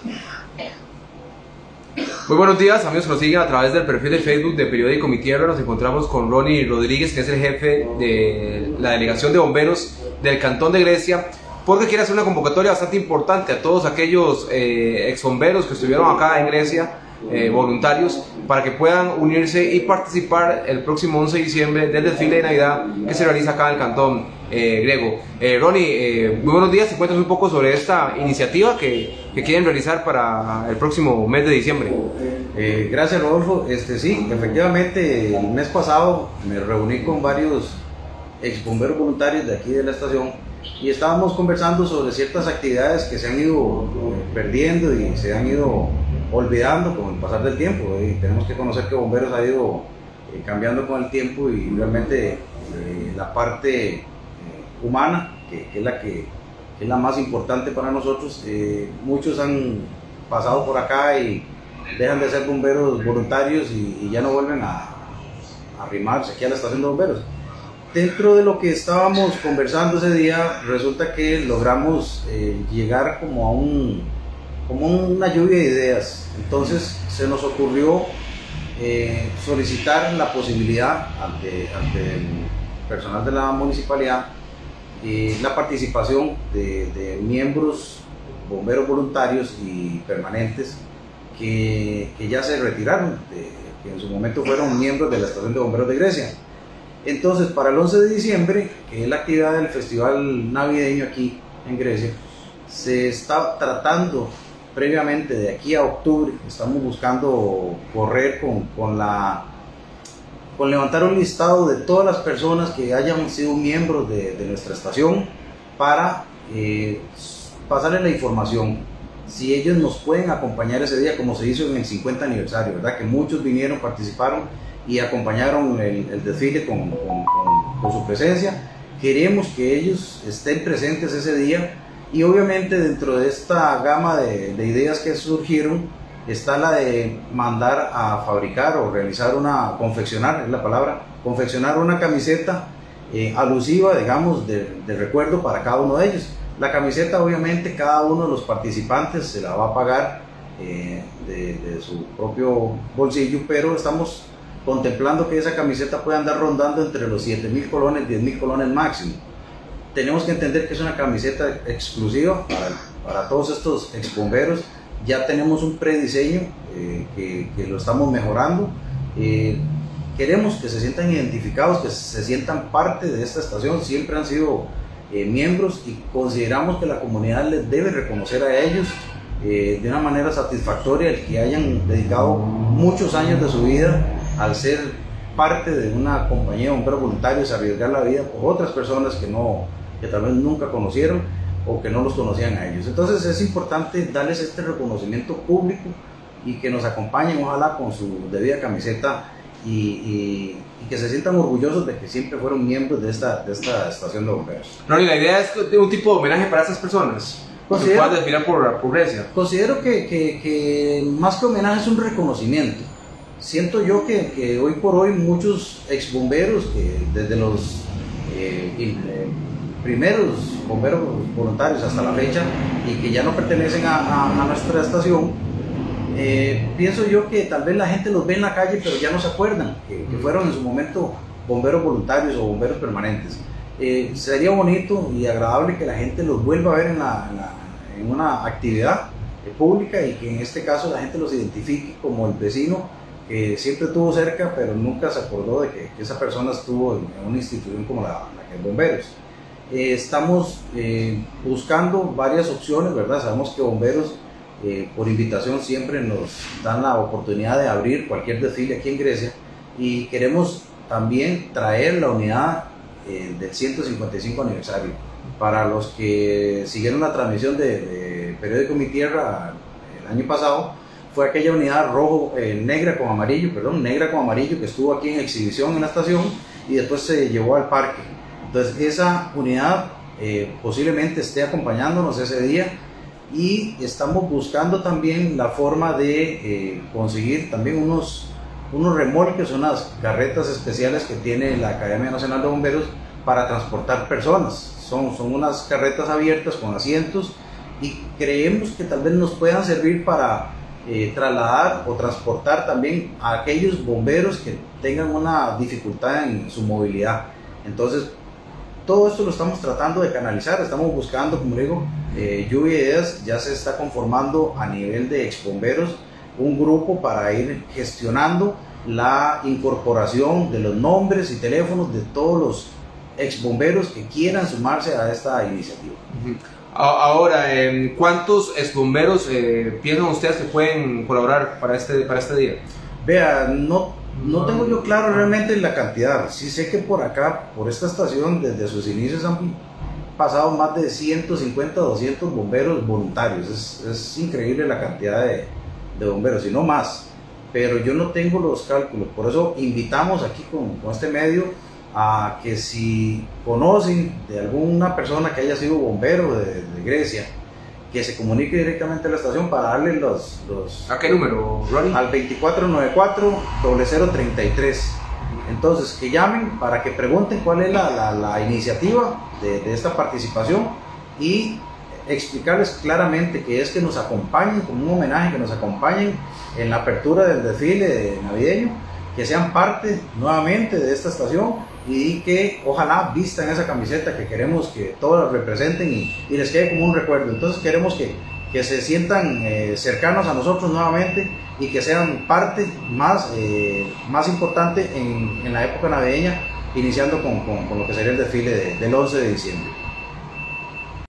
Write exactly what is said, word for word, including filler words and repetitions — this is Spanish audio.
Muy buenos días, amigos que nos siguen a través del perfil de Facebook de Periódico Mi Tierra. Nos encontramos con Ronnie Rodríguez, que es el jefe de la delegación de bomberos del Cantón de Grecia, porque quiere hacer una convocatoria bastante importante a todos aquellos eh, ex bomberos que estuvieron acá en Grecia, eh, voluntarios, para que puedan unirse y participar el próximo once de diciembre del desfile de Navidad que se realiza acá en el Cantón eh, griego. Eh, Ronnie, eh, muy buenos días. Cuéntanos un poco sobre esta iniciativa que, que quieren realizar para el próximo mes de diciembre. Eh, gracias, Rodolfo. Este, sí, efectivamente, el mes pasado me reuní con varios ex bomberos voluntarios de aquí de la estación y estábamos conversando sobre ciertas actividades que se han ido eh, perdiendo y se han ido olvidando con el pasar del tiempo. Y tenemos que conocer que bomberos ha ido eh, cambiando con el tiempo, y realmente eh, la parte eh, humana, que, que es la que, que es la más importante para nosotros. Eh, muchos han pasado por acá y dejan de ser bomberos voluntarios y, y ya no vuelven a, a arrimarse aquí a la estación de bomberos. Dentro de lo que estábamos conversando ese día, resulta que logramos eh, llegar como a un, como una lluvia de ideas. Entonces se nos ocurrió eh, solicitar la posibilidad ante, ante el personal de la municipalidad eh, la participación de, de miembros, bomberos voluntarios y permanentes que, que ya se retiraron, de, que en su momento fueron miembros de la estación de bomberos de Grecia. Entonces, para el once de diciembre, que es la actividad del festival navideño aquí en Grecia, se está tratando previamente de aquí a octubre, estamos buscando correr con, con la con levantar un listado de todas las personas que hayan sido miembros de, de nuestra estación para eh, pasarles la información, si ellos nos pueden acompañar ese día, como se hizo en el cincuenta aniversario, ¿verdad? Que muchos vinieron, participaron y acompañaron el, el desfile con, con, con, con su presencia. Queremos que ellos estén presentes ese día, y obviamente dentro de esta gama de, de ideas que surgieron está la de mandar a fabricar o realizar una, confeccionar es la palabra, confeccionar una camiseta eh, alusiva, digamos, de, de recuerdo para cada uno de ellos. La camiseta, obviamente, cada uno de los participantes se la va a pagar eh, de, de su propio bolsillo, pero estamos contemplando que esa camiseta pueda andar rondando entre los siete mil colones, diez mil colones máximo. Tenemos que entender que es una camiseta exclusiva para, para todos estos ex bomberos. Ya tenemos un prediseño eh, que, que lo estamos mejorando. Eh, queremos que se sientan identificados, que se sientan parte de esta estación. Siempre han sido eh, miembros, y consideramos que la comunidad les debe reconocer a ellos eh, de una manera satisfactoria el que hayan dedicado muchos años de su vida al ser parte de una compañía de bomberos voluntarios, arriesgar la vida por otras personas que, no, que tal vez nunca conocieron o que no los conocían a ellos. Entonces es importante darles este reconocimiento público y que nos acompañen, ojalá con su debida camiseta, y, y, y que se sientan orgullosos de que siempre fueron miembros de esta, de esta estación de bomberos. Ronnie, la idea es de un tipo de homenaje para estas personas que puedan desfilar por, por Grecia. Considero que, que, que más que homenaje es un reconocimiento. Siento yo que, que hoy por hoy muchos ex bomberos, que desde los eh, eh, primeros bomberos voluntarios hasta la fecha, y que ya no pertenecen a, a, a nuestra estación, eh, pienso yo que tal vez la gente los ve en la calle pero ya no se acuerdan que, que fueron en su momento bomberos voluntarios o bomberos permanentes. Eh, sería bonito y agradable que la gente los vuelva a ver en, la, en, la, en una actividad eh, pública, y que en este caso la gente los identifique como el vecino que siempre estuvo cerca pero nunca se acordó de que, que esa persona estuvo en, en una institución como la, la que es bomberos. Eh, estamos eh, buscando varias opciones, ¿verdad? Sabemos que bomberos eh, por invitación siempre nos dan la oportunidad de abrir cualquier desfile aquí en Grecia, y queremos también traer la unidad eh, del ciento cincuenta y cinco aniversario. Para los que siguieron la transmisión de, de Periódico Mi Tierra el año pasado, fue aquella unidad rojo, eh, negra con amarillo, perdón, negra con amarillo, que estuvo aquí en exhibición en la estación y después se llevó al parque. Entonces esa unidad eh, posiblemente esté acompañándonos ese día, y estamos buscando también la forma de eh, conseguir también unos, unos remolques, unas carretas especiales que tiene la Academia Nacional de Bomberos para transportar personas. Son, son unas carretas abiertas con asientos, y creemos que tal vez nos puedan servir para eh, trasladar o transportar también a aquellos bomberos que tengan una dificultad en su movilidad. Entonces, todo esto lo estamos tratando de canalizar, estamos buscando, como digo, eh, Lluvia de Ideas. Ya se está conformando a nivel de exbomberos un grupo para ir gestionando la incorporación de los nombres y teléfonos de todos los exbomberos que quieran sumarse a esta iniciativa. Uh-huh. Ahora, ¿cuántos exbomberos eh, piensan ustedes que pueden colaborar para este, para este día? Vea, no, no tengo yo claro realmente la cantidad. Sí sé que por acá, por esta estación, desde sus inicios han pasado más de ciento cincuenta, doscientos bomberos voluntarios. Es, es increíble la cantidad de, de bomberos, y no más. Pero yo no tengo los cálculos. Por eso invitamos aquí con, con este medio a que si conocen de alguna persona que haya sido bombero de, de Grecia, que se comunique directamente a la estación para darle los... los ¿A qué número, Ronnie? Al veinticuatro noventa y cuatro, cero cero treinta y tres. Entonces, que llamen para que pregunten cuál es la, la, la iniciativa de, de esta participación, y explicarles claramente que es que nos acompañen, como un homenaje, que nos acompañen en la apertura del desfile navideño, que sean parte nuevamente de esta estación, y que ojalá vistan esa camiseta que queremos que todos representen y, y les quede como un recuerdo. Entonces queremos que, que se sientan eh, cercanos a nosotros nuevamente, y que sean parte más, eh, más importante en, en la época navideña, iniciando con, con, con lo que sería el desfile de, del once de diciembre.